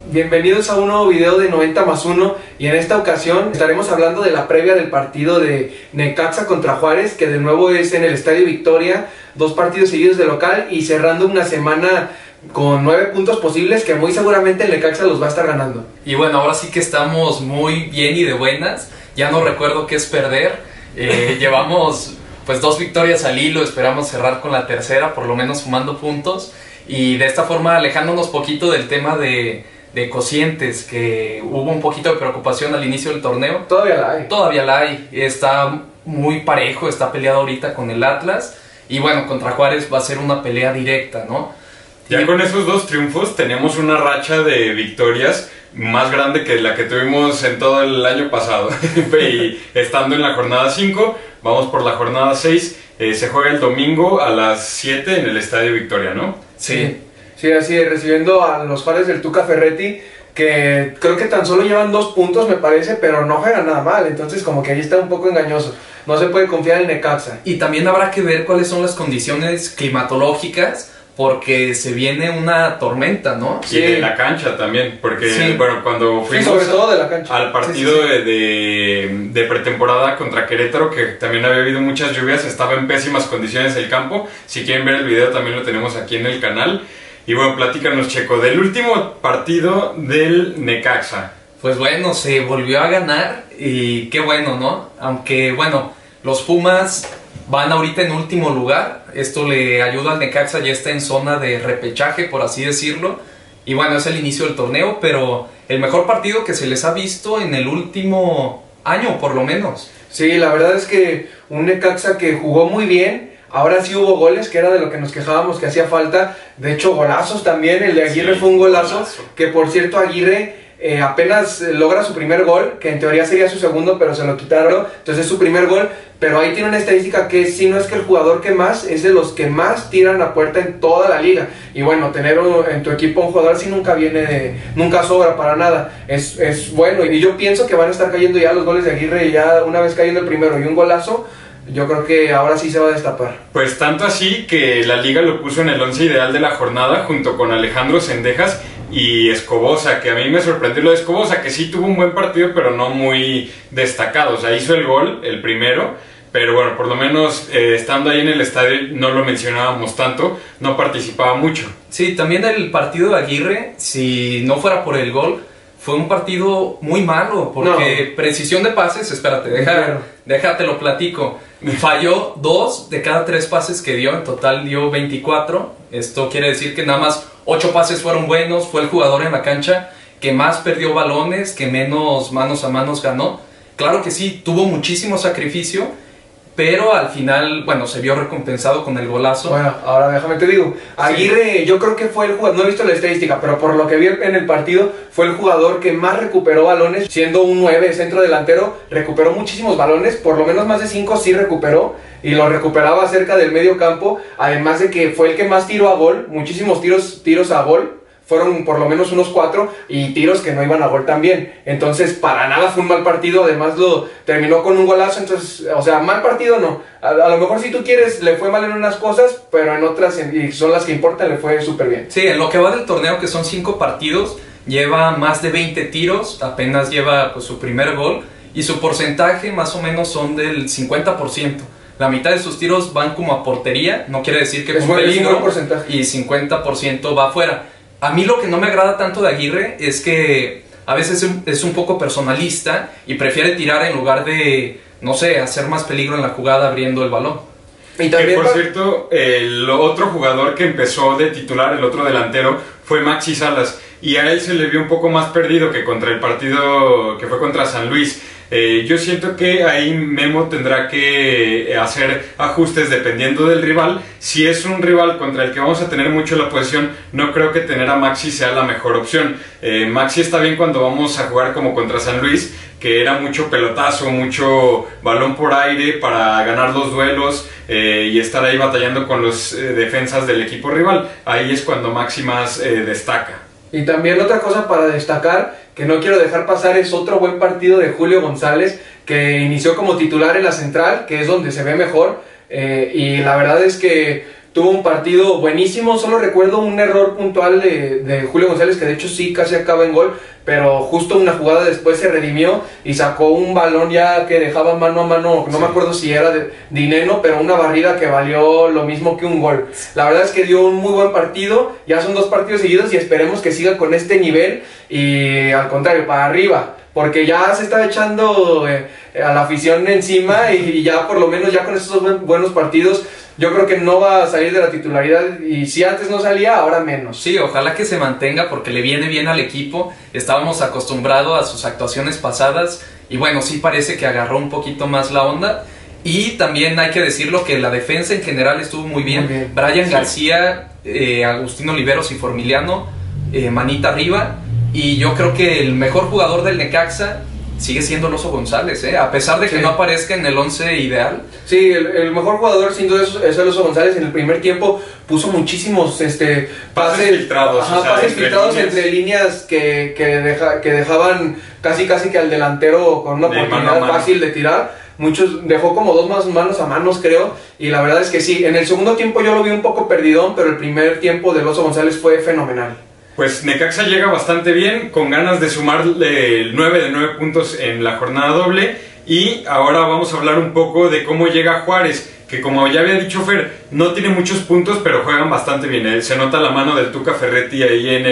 Bienvenidos a un nuevo video de 90 más 1 y en esta ocasión estaremos hablando de la previa del partido de Necaxa contra Juárez, que de nuevo es en el Estadio Victoria, 2 partidos seguidos de local y cerrando una semana con 9 puntos posibles que muy seguramente el Necaxa los va a estar ganando. Y bueno, ahora sí que estamos muy bien y de buenas, ya no recuerdo qué es perder, llevamos pues 2 victorias al hilo, esperamos cerrar con la tercera, por lo menos sumando puntos y de esta forma alejándonos poquito del tema de cocientes, que hubo un poquito de preocupación al inicio del torneo. Todavía la hay, está muy parejo, está peleado ahorita con el Atlas y bueno, contra Juárez va a ser una pelea directa, ¿no? Ya con esos 2 triunfos tenemos una racha de victorias más grande que la que tuvimos en todo el año pasado. Y estando en la jornada 5, vamos por la jornada 6, se juega el domingo a las 7 en el Estadio Victoria, ¿no? Sí, así es, recibiendo a los Juárez del Tuca Ferretti, que creo que tan solo llevan 2 puntos me parece, pero no juegan nada mal, entonces como que ahí está un poco engañoso, no se puede confiar en Necaxa. Y también habrá que ver cuáles son las condiciones climatológicas, porque se viene una tormenta, ¿no? Sí. Y de la cancha también, porque sí. Bueno, cuando fuimos sobre todo de la cancha. Al partido de pretemporada contra Querétaro, que también había habido muchas lluvias, estaba en pésimas condiciones el campo. Si quieren ver el video también lo tenemos aquí en el canal. Y bueno, platícanos, Checo, del último partido del Necaxa. Pues bueno, se volvió a ganar y qué bueno, ¿no? Aunque bueno, los Pumas van ahorita en último lugar, esto le ayuda al Necaxa, ya está en zona de repechaje, por así decirlo, y bueno, es el inicio del torneo, pero el mejor partido que se les ha visto en el último año, por lo menos. Sí, la verdad es que un Necaxa que jugó muy bien, ahora sí hubo goles, que era de lo que nos quejábamos que hacía falta, de hecho golazos también, el de Aguirre fue un golazo, que por cierto Aguirre apenas logra su primer gol, que en teoría sería su segundo, pero se lo quitaron, entonces es su primer gol, pero ahí tiene una estadística que si no es que el jugador que más, es de los que más tiran a puerta en toda la liga, y bueno, tener en tu equipo un jugador así nunca sobra para nada, es bueno, y yo pienso que van a estar cayendo ya los goles de Aguirre, y ya una vez cayendo el primero y un golazo, yo creo que ahora sí se va a destapar. Pues tanto así que la liga lo puso en el 11 ideal de la jornada junto con Alejandro Zendejas y Escobosa, que a mí me sorprendió lo de Escobosa, que sí tuvo un buen partido pero no muy destacado, o sea, hizo el gol, el primero, pero bueno, por lo menos estando ahí en el estadio no lo mencionábamos tanto, no participaba mucho. Sí, también el partido de Aguirre, si no fuera por el gol, fue un partido muy malo, porque precisión de pases, espérate, déjate lo platico. Falló 2 de cada 3 pases que dio, en total dio 24. Esto quiere decir que nada más 8 pases fueron buenos, fue el jugador en la cancha que más perdió balones, que menos manos a manos ganó. Claro que sí, tuvo muchísimo sacrificio, pero al final, bueno, se vio recompensado con el golazo. Bueno, ahora déjame te digo, Aguirre yo creo que fue el jugador, no he visto la estadística, pero por lo que vi en el partido, fue el jugador que más recuperó balones, siendo un 9 centro delantero, recuperó muchísimos balones, por lo menos más de 5 sí recuperó, y lo recuperaba cerca del medio campo, además de que fue el que más tiró a gol, muchísimos tiros a gol, fueron por lo menos unos 4 y tiros que no iban a gol también, entonces para nada fue un mal partido, además lo terminó con un golazo, entonces, o sea, mal partido no, a lo mejor si tú quieres le fue mal en unas cosas, pero en otras, y son las que importan, le fue súper bien. Sí, en lo que va del torneo, que son 5 partidos, lleva más de 20 tiros, apenas lleva pues su primer gol, y su porcentaje más o menos son del 50%. La mitad de sus tiros van como a portería, no quiere decir que con peligro, y 50% va afuera. A mí lo que no me agrada tanto de Aguirre es que a veces es un poco personalista y prefiere tirar en lugar de, no sé, hacer más peligro en la jugada abriendo el balón. Y también, por cierto, el otro jugador que empezó de titular, el otro delantero, fue Maxi Salas, y a él se le vio un poco más perdido que contra el partido que fue contra San Luis. Yo siento que ahí Memo tendrá que hacer ajustes dependiendo del rival. Si es un rival contra el que vamos a tener mucho la posesión, no creo que tener a Maxi sea la mejor opción. Maxi está bien cuando vamos a jugar como contra San Luis, que era mucho pelotazo, mucho balón por aire para ganar los duelos y estar ahí batallando con los defensas del equipo rival. Ahí es cuando Maxi más destaca. Y también otra cosa para destacar, que no quiero dejar pasar, es otro buen partido de Julio González, que inició como titular en la central, que es donde se ve mejor, y la verdad es que tuvo un partido buenísimo. Solo recuerdo un error puntual de Julio González, que de hecho sí casi acaba en gol, pero justo una jugada después se redimió y sacó un balón ya que dejaba mano a mano, no me acuerdo si era de Dineno, pero una barrida que valió lo mismo que un gol. La verdad es que dio un muy buen partido, ya son 2 partidos seguidos y esperemos que siga con este nivel y al contrario, para arriba, porque ya se está echando a la afición encima y ya por lo menos ya con estos buenos partidos yo creo que no va a salir de la titularidad, y si antes no salía, ahora menos. Sí, ojalá que se mantenga porque le viene bien al equipo. Estábamos acostumbrados a sus actuaciones pasadas y bueno, sí parece que agarró un poquito más la onda. Y también hay que decirlo que la defensa en general estuvo muy bien. Brian García, Agustín Oliveros y Formiliano, manita arriba. Y yo creo que el mejor jugador del Necaxa sigue siendo el Oso González, a pesar de que no aparezca en el 11 ideal. Sí, el mejor jugador sin duda es el Oso González. En el primer tiempo puso muchísimos pases filtrados, pases filtrados entre líneas que dejaban casi que al delantero con una oportunidad fácil de tirar. Muchos dejó como 2 más manos a manos, creo, y la verdad es que sí. En el segundo tiempo yo lo vi un poco perdidón, pero el primer tiempo del Oso González fue fenomenal. Pues Necaxa llega bastante bien, con ganas de sumarle el 9 de 9 puntos en la jornada doble. Y ahora vamos a hablar un poco de cómo llega Juárez, que como ya había dicho Fer, no tiene muchos puntos, pero juegan bastante bien. Se nota la mano del Tuca Ferretti ahí en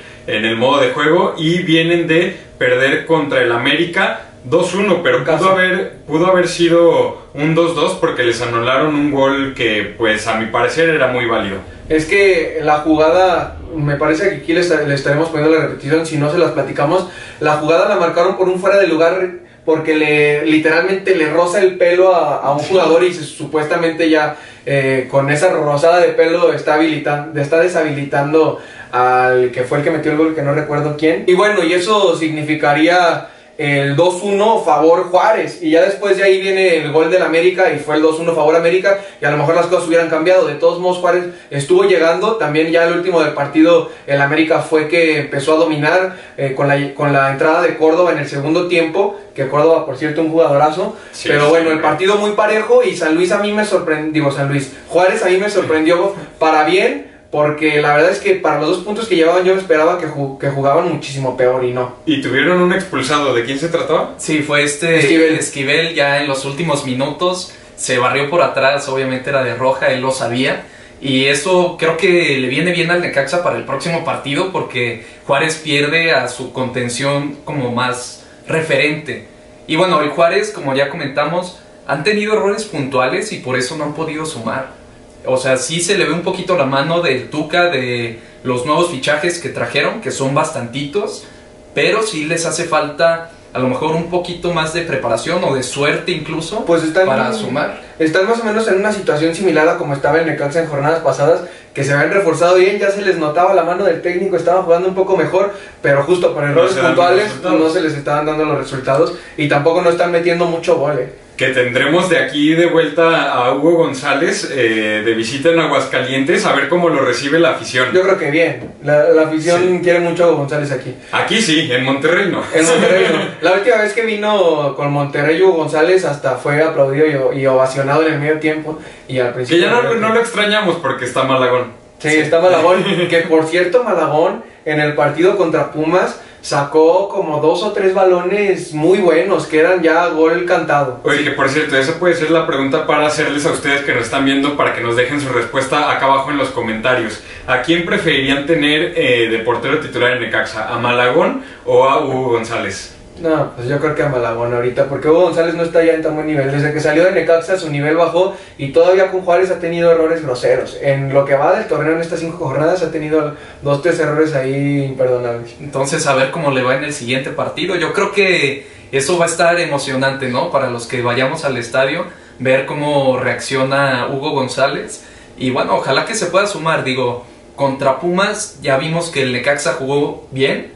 el modo de juego, y vienen de perder contra el América 2-1, pero pudo haber sido un 2-2 porque les anularon un gol que, pues, a mi parecer era muy válido. Es que la jugada, me parece que aquí le estaremos poniendo la repetición, si no se las platicamos. La jugada la marcaron por un fuera de lugar porque literalmente le roza el pelo a un jugador y supuestamente ya con esa rozada de pelo está deshabilitando al que fue el que metió el gol, que no recuerdo quién. Y bueno, y eso significaría el 2-1 favor Juárez, y ya después de ahí viene el gol del América y fue el 2-1 favor América, y a lo mejor las cosas hubieran cambiado. De todos modos Juárez estuvo llegando, también ya el último del partido el América fue que empezó a dominar con la entrada de Córdoba en el segundo tiempo, que Córdoba por cierto un jugadorazo, sí, pero bueno, el partido muy parejo, y Juárez a mí me sorprendió para bien, porque la verdad es que para los 2 puntos que llevaban yo esperaba que jugaban muchísimo peor, y no. ¿Y tuvieron un expulsado? ¿De quién se trataba? Sí, fue Esquivel, ya en los últimos minutos se barrió por atrás, obviamente era de roja, él lo sabía. Y eso creo que le viene bien al Necaxa para el próximo partido, porque Juárez pierde a su contención como más referente. Y bueno, el Juárez, como ya comentamos, han tenido errores puntuales y por eso no han podido sumar. O sea, sí se le ve un poquito la mano del Tuca, de los nuevos fichajes que trajeron, que son bastantitos, pero sí les hace falta a lo mejor un poquito más de preparación o de suerte incluso, pues para sumar. Están más o menos en una situación similar a como estaba el Necaxa en jornadas pasadas, que se habían reforzado bien, ya se les notaba la mano del técnico, estaban jugando un poco mejor, pero justo por errores puntuales no se les estaban dando los resultados, y tampoco no están metiendo mucho gol. Que tendremos de aquí de vuelta a Hugo González de visita en Aguascalientes, a ver cómo lo recibe la afición. Yo creo que bien, la afición quiere mucho a Hugo González aquí. Aquí sí, en Monterrey no. En Monterrey no. La última vez que vino con Monterrey Hugo González hasta fue aplaudido y ovacionado en el medio tiempo, y al principio... Que ya no lo extrañamos porque está Malagón. Sí, está Malagón, que por cierto Malagón en el partido contra Pumas sacó como 2 o 3 balones muy buenos, que eran ya gol cantado. Oye, sí. Que por cierto, esa puede ser la pregunta para hacerles a ustedes que nos están viendo, para que nos dejen su respuesta acá abajo en los comentarios. ¿A quién preferirían tener de portero titular en Necaxa? ¿A Malagón o a Hugo González? No, pues yo creo que a Malagón ahorita, porque Hugo González no está ya en tan buen nivel. Desde que salió de Necaxa su nivel bajó, y todavía con Juárez ha tenido errores groseros. En lo que va del torneo en estas 5 jornadas ha tenido 2 o 3 errores ahí imperdonables. Entonces a ver cómo le va en el siguiente partido. Yo creo que eso va a estar emocionante, ¿no? Para los que vayamos al estadio, ver cómo reacciona Hugo González. Y bueno, ojalá que se pueda sumar. Digo, contra Pumas ya vimos que el Necaxa jugó bien.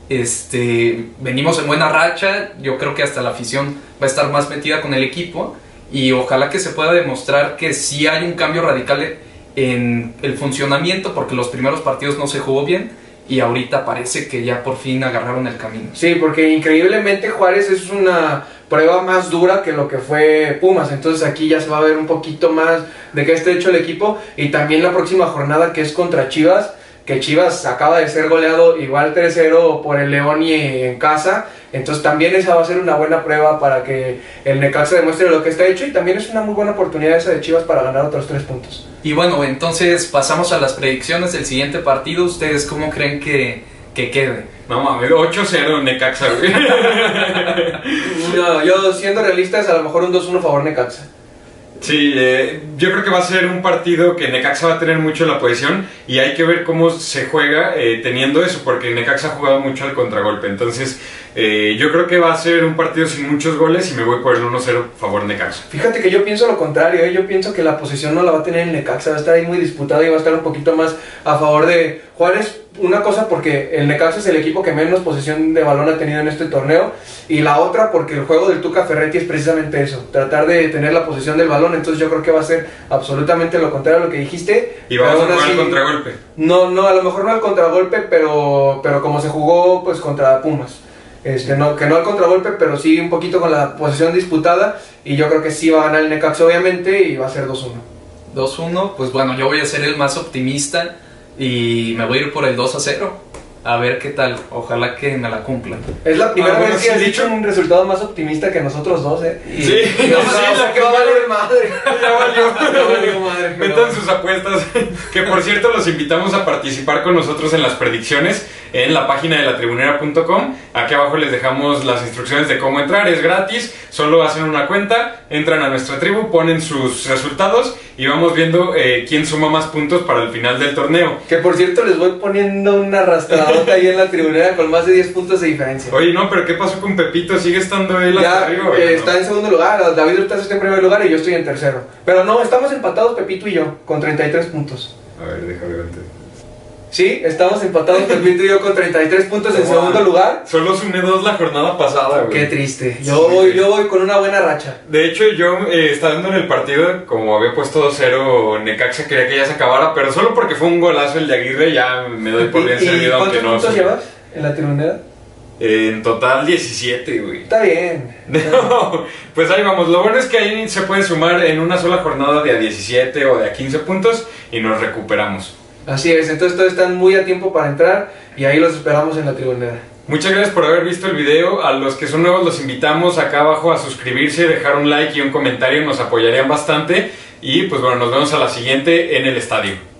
Venimos en buena racha. Yo creo que hasta la afición va a estar más metida con el equipo, y ojalá que se pueda demostrar que sí hay un cambio radical en el funcionamiento, porque los primeros partidos no se jugó bien y ahorita parece que ya por fin agarraron el camino. Sí, porque increíblemente Juárez es una prueba más dura que lo que fue Pumas. Entonces aquí ya se va a ver un poquito más de qué está hecho el equipo. Y también la próxima jornada, que es contra Chivas, que Chivas acaba de ser goleado igual 3-0 por el León y en casa. Entonces también esa va a ser una buena prueba para que el Necaxa demuestre lo que está hecho, y también es una muy buena oportunidad esa de Chivas para ganar otros 3 puntos. Y bueno, entonces pasamos a las predicciones del siguiente partido. ¿Ustedes cómo creen que quede? No mames, 8-0 Necaxa, güey. No, yo siendo realistas, a lo mejor un 2-1 favor Necaxa. Sí, yo creo que va a ser un partido que Necaxa va a tener mucho la posesión, y hay que ver cómo se juega teniendo eso, porque Necaxa ha jugado mucho al contragolpe. Entonces yo creo que va a ser un partido sin muchos goles, y me voy por el 1-0 favor Necaxa. Fíjate que yo pienso lo contrario, yo pienso que la posesión no la va a tener el Necaxa, va a estar ahí muy disputada y va a estar un poquito más a favor de Juárez. Una cosa porque el Necaxa es el equipo que menos posesión de balón ha tenido en este torneo, y la otra porque el juego del Tuca Ferretti es precisamente eso, tratar de tener la posesión del balón. Entonces yo creo que va a ser absolutamente lo contrario a lo que dijiste. Y vamos a jugar al contragolpe. No, a lo mejor no al contragolpe, pero como se jugó pues contra Pumas. No, que no al contragolpe, pero sí un poquito con la posesión disputada, y yo creo que sí va a ganar el Necaxa obviamente, y va a ser 2-1. 2-1, pues bueno, yo voy a ser el más optimista y me voy a ir por el 2-0. A ver qué tal, ojalá que me la cumplan. Es la primera vez que has sí, dicho un resultado más optimista que nosotros dos, Sí, no, o sea que va a valer madre. Ya valió madre. Metan sus apuestas, que por cierto los invitamos a participar con nosotros en las predicciones en la página de latribunera.com. Aquí abajo les dejamos las instrucciones de cómo entrar, es gratis, solo hacen una cuenta, entran a nuestra tribu, ponen sus resultados y vamos viendo quién suma más puntos para el final del torneo. Que por cierto les voy poniendo una arrastradota ahí en la tribunera con más de 10 puntos de diferencia. Oye, no, pero ¿qué pasó con Pepito? ¿Sigue estando él Ya, hasta arriba? está en segundo lugar, David Hurtado está en primer lugar y yo estoy en tercero. Pero no, estamos empatados Pepito y yo, con 33 puntos. A ver, déjame ver. Sí, estamos empatados Pepito y yo con 33 puntos en segundo lugar. Solo sumé 2 la jornada pasada, güey. Qué triste. Yo voy con una buena racha. De hecho, yo estando en el partido, como había puesto 2-0 Necaxa, quería que ya se acabara, pero solo porque fue un golazo el de Aguirre, ya me doy por bien servido, aunque no. ¿Cuántos puntos llevas en la tribunera? En total 17, güey. Está bien. No, pues ahí vamos. Lo bueno es que ahí se puede sumar en una sola jornada de a 17 o de a 15 puntos y nos recuperamos. Así es, entonces todos están muy a tiempo para entrar y ahí los esperamos en la tribunera. Muchas gracias por haber visto el video. A los que son nuevos los invitamos acá abajo a suscribirse, dejar un like y un comentario, nos apoyarían bastante. Y pues bueno, nos vemos a la siguiente en el estadio.